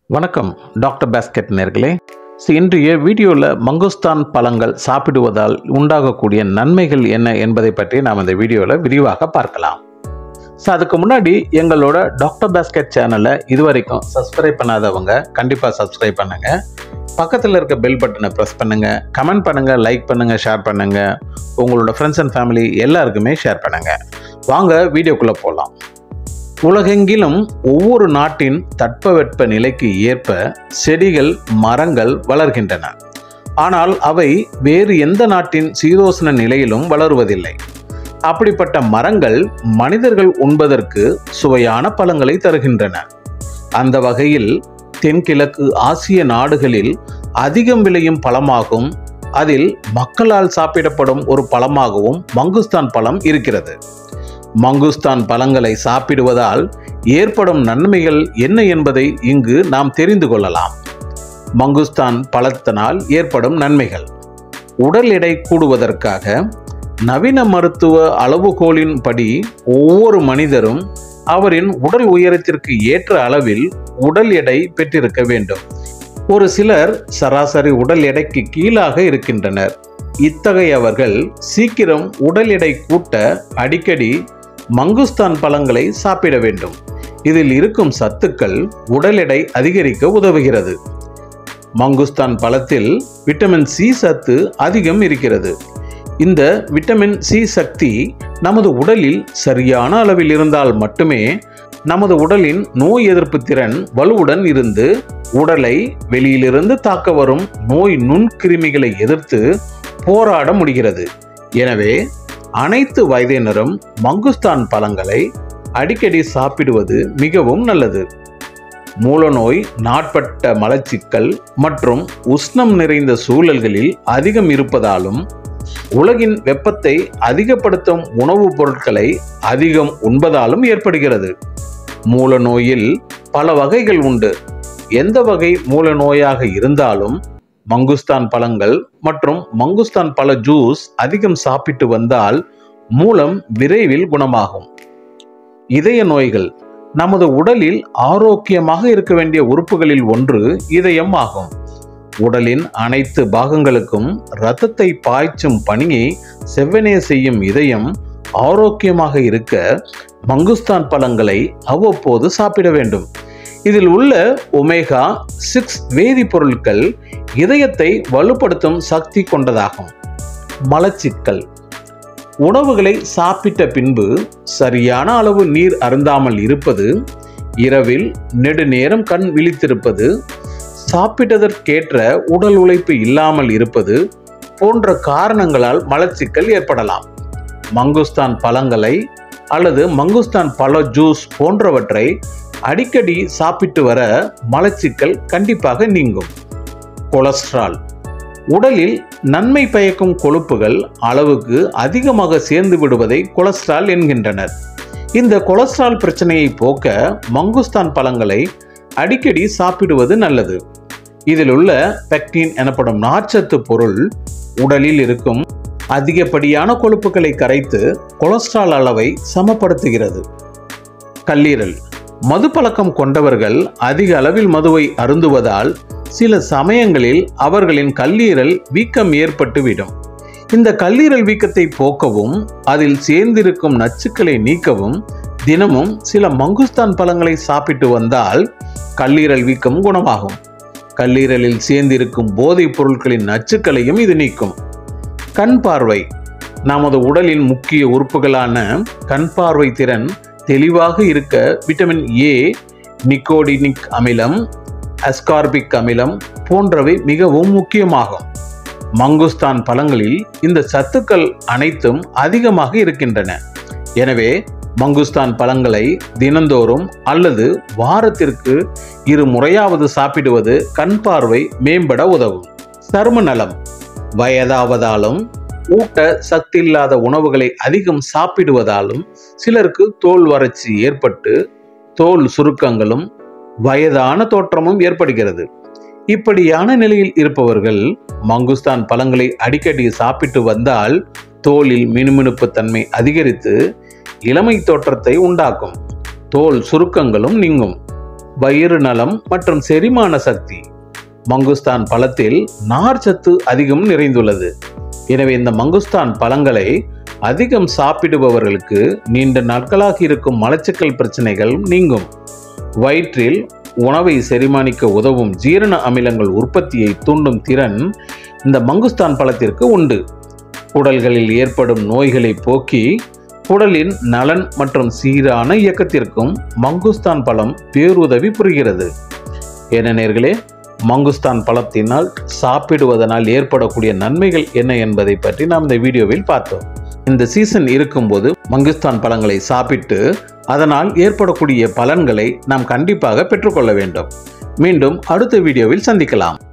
வணக்கம் doctor basket நேர்களே. இன்றைய வீடியோவில் மங்குஸ்தான் பழங்கள் சாப்பிடுவதால் உண்டாகக்கூடிய நன்மைகள் என்ன என்பதை பற்றி நாம் இந்த வீடியோவில் விரிவாக பார்க்கலாம். அதுக்கு முன்னாடி எங்களோட டாக்டர் பாஸ்கெட் சேனலை இதுவரைக்கும் சப்ஸ்கிரைப் பண்ணாதவங்க கண்டிப்பாக சப்ஸ்கிரைப் பண்ணுங்க. பக்கத்தில் இருக்க பெல் பட்டனை ப்ரெஸ் பண்ணுங்க, கமெண்ட் பண்ணுங்க, லைக் பண்ணுங்க, ஷேர் பண்ணுங்க. உங்களோட ஃப்ரெண்ட்ஸ் அண்ட் ஃபேமிலி எல்லாருக்குமே ஷேர் பண்ணுங்க. வாங்க வீடியோக்குள்ளே போகலாம். உலகெங்கிலும் ஒவ்வொரு நாட்டின் தட்பவெட்ப நிலைக்கு ஏற்ப செடிகள், மரங்கள் வளர்கின்றன. ஆனால் அவை வேறு எந்த நாட்டின் சீதோஷ்ண நிலையிலும் வளருவதில்லை. அப்படிப்பட்ட மரங்கள் மனிதர்கள் உண்பதற்கு சுவையான பழங்களை தருகின்றன. அந்த வகையில் தென்கிழக்கு ஆசிய நாடுகளில் அதிகம் விளையும் பழமாகவும் அதில் மக்களால் சாப்பிடப்படும் ஒரு பழமாகவும் மங்குஸ்தான் பழம் இருக்கிறது. மங்குஸ்தான் பழங்களை சாப்பிடுவதால் ஏற்படும் நன்மைகள் என்ன என்பதை இங்கு நாம் தெரிந்து கொள்ளலாம். மங்குஸ்தான் பழத்தினால் ஏற்படும் நன்மைகள்: உடல் எடை கூடுவதற்காக நவீன மருத்துவ அளவுகோலின்படி ஒவ்வொரு மனிதரும் அவரின் உடல் உயரத்திற்கு ஏற்ற அளவில் உடல் எடை பெற்றிருக்க வேண்டும். ஒரு சிலர் சராசரி உடல் எடைக்கு கீழாக இருக்கின்றனர். இத்தகையவர்கள் சீக்கிரம் உடல் எடை கூட்ட அடிக்கடி மங்குஸ்தான் பழங்களை சாப்பிட வேண்டும். இதில் இருக்கும் சத்துக்கள் உடல் எடை அதிகரிக்க உதவுகிறது. மங்குஸ்தான் பழத்தில் விட்டமின் சி சத்து அதிகம் இருக்கிறது. இந்த விட்டமின் சி சக்தி நமது உடலில் சரியான அளவில் இருந்தால் மட்டுமே நமது உடலின் நோய் எதிர்ப்பு திறன் வலுவுடன் இருந்து உடலை வெளியிலிருந்து தாக்க வரும் நோய் நுண்கிருமிகளை எதிர்த்து போராட முடிகிறது. எனவே அனைத்து வயதினரும் மங்குஸ்தான் பழங்களை அடிக்கடி சாப்பிடுவது மிகவும் நல்லது. மூலநோய், நாட்பட்ட மலச்சிக்கல் மற்றும் உஷ்ணம் நிறைந்த சூழல்களில் அதிகம் இருப்பதாலும் உலகின் வெப்பத்தை அதிகப்படுத்தும் உணவுப் பொருட்களை அதிகம் உண்பதாலும் ஏற்படுகிறது. மூலநோயில் பல வகைகள் உண்டு. எந்த வகை மூலநோயாக இருந்தாலும் மங்குஸ்தான் பழங்கள் மற்றும் மங்குஸ்தான் பழ ஜூஸ் அதிகம் சாப்பிட்டு வந்தால் மூலம் விரைவில் குணமாகும். இதய நோய்கள்: நமது உடலில் ஆரோக்கியமாக இருக்க வேண்டிய உறுப்புகளில் ஒன்று இதயம் ஆகும். உடலின் அனைத்து பாகங்களுக்கும் இரத்தத்தை பாய்ச்சும் பணியை செவ்வனே செய்யும் இதயம் ஆரோக்கியமாக இருக்க மங்குஸ்தான் பழங்களை அவ்வப்போது சாப்பிட வேண்டும். இதில் உள்ள ஒமேகா 6 வேதிப்பொருட்கள் இதயத்தை வலுப்படுத்தும் சக்தி கொண்டதாகும். மலச்சிக்கல்: உணவுகளை சாப்பிட்ட பின்பு சரியான அளவு நீர் அருந்தாமல் இருப்பது, இரவில் நெடுநேரம் கண் விழித்திருப்பது, சாப்பிட்டதற்கேற்ற உடல் உழைப்பு இல்லாமல் இருப்பது போன்ற காரணங்களால் மலச்சிக்கல் ஏற்படலாம். மங்குஸ்தான் பழங்களை அல்லது மங்குஸ்தான் பழ ஜூஸ் போன்றவற்றை அடிக்கடி சாப்பிட்டு வர மலச்சிக்கல் கண்டிப்பாக நீங்கும். கொலஸ்ட்ரால்: உடலில் நன்மை பயக்கும் கொழுப்புகள் அளவுக்கு அதிகமாக சேர்ந்து விடுவதை கொலஸ்ட்ரால் என்கின்றனர். இந்த கொலஸ்ட்ரால் பிரச்சனையை போக்க மங்குஸ்தான் பழங்களை அடிக்கடி சாப்பிடுவது நல்லது. இதில் உள்ள பெக்டின் எனப்படும் நார்ச்சத்து பொருள் உடலில் இருக்கும் அதிகப்படியான கொழுப்புகளை கரைத்து கொலஸ்ட்ரால் அளவை சமப்படுத்துகிறது. கல்லீரல்: மது பழக்கம் கொண்டவர்கள் அதிக அளவில் மதுவை அருந்துவதால் சில சமயங்களில் அவர்களின் கல்லீரல் வீக்கம் ஏற்பட்டுவிடும். இந்த கல்லீரல் வீக்கத்தை போக்கவும் அதில் சேர்ந்திருக்கும் நச்சுக்களை நீக்கவும் தினமும் சில மங்குஸ்தான் பழங்களை சாப்பிட்டு வந்தால் கல்லீரல் வீக்கம் குணமாகும். கல்லீரலில் சேர்ந்திருக்கும் போதைப் பொருட்களின் நச்சுக்களையும் இது நீக்கும். கண் பார்வை: நமது உடலின் முக்கிய உறுப்புகளான கண் பார்வை திறன் தெளிவாக இருக்க விட்டமின் ஏ, நிக்கோடினிக் அமிலம், அஸ்கார்பிக் அமிலம் போன்றவை மிகவும் முக்கியமாகும். மங்குஸ்தான் பழங்களில் இந்த சத்துக்கள் அனைத்தும் அதிகமாக இருக்கின்றன. எனவே மங்குஸ்தான் பழங்களை தினந்தோறும் அல்லது வாரத்திற்கு 2 முறையாவது சாப்பிடுவது கண் பார்வை மேம்பட உதவும். சரும நலம்: வயதாவதாலும் ஊட்ட சக்தி இல்லாத உணவுகளை அதிகம் சாப்பிடுவதாலும் சிலருக்கு தோல் வறட்சி ஏற்பட்டு தோல் சுருக்கங்களும் வயதான தோற்றமும் ஏற்படுகிறது. இப்படியான நிலையில் இருப்பவர்கள் மங்குஸ்தான் பழங்களை அடிக்கடி சாப்பிட்டு வந்தால் தோலில் மினுமினுப்பு தன்மை அதிகரித்து இளமை தோற்றத்தை உண்டாக்கும். தோல் சுருக்கங்களும் நீங்கும். வயிறு நலம் மற்றும் செரிமான சக்தி. மங்குஸ்தான் பழத்தில் நார்ச்சத்து அதிகம் நிறைந்துள்ளது. எனவே இந்த மங்குஸ்தான் பழங்களை அதிகம் சாப்பிடுபவர்களுக்கு நீண்ட நாட்களாக இருக்கும் மலச்சிக்கல் பிரச்சனைகள் நீங்கும். வயிற்றில் உணவை செரிமானிக்க உதவும் ஜீரண அமிலங்கள் உற்பத்தியை தூண்டும் திறன் இந்த மங்குஸ்தான் பழத்திற்கு உண்டு. குடல்களில் ஏற்படும் நோய்களை போக்கி குடலின் நலன் மற்றும் சீரான இயக்கத்திற்கும் மங்குஸ்தான் பழம் பேருதவி புரிகிறது. நேயர்களே, மங்குஸ்தான் பழத்தினால் சாப்பிடுவதனால் ஏற்படக்கூடிய நன்மைகள் என்ன என்பதை பற்றி நாம் இந்த வீடியோவில் பார்த்தோம். இந்த சீசன் இருக்கும்போது மங்குஸ்தான் பழங்களை சாப்பிட்டு அதனால் ஏற்படக்கூடிய பலன்களை நாம் கண்டிப்பாக பெற்றுக்கொள்ள வேண்டும். மீண்டும் அடுத்த வீடியோவில் சந்திக்கலாம்.